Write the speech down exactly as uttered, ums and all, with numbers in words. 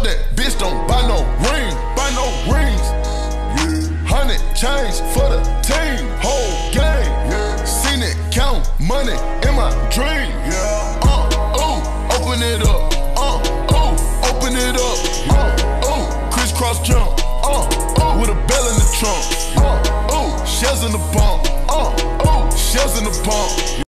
that bitch don't buy no ring, buy no rings. Hundred chains for the team, whole game. Seen it count money in my dream. Uh, ooh, open it up. Uh, ooh, open it up. Uh, ooh, crisscross jump. Uh, ooh, with a bell in the trunk. Uh, ooh, shells in the pump. Uh, ooh, shells in the pump.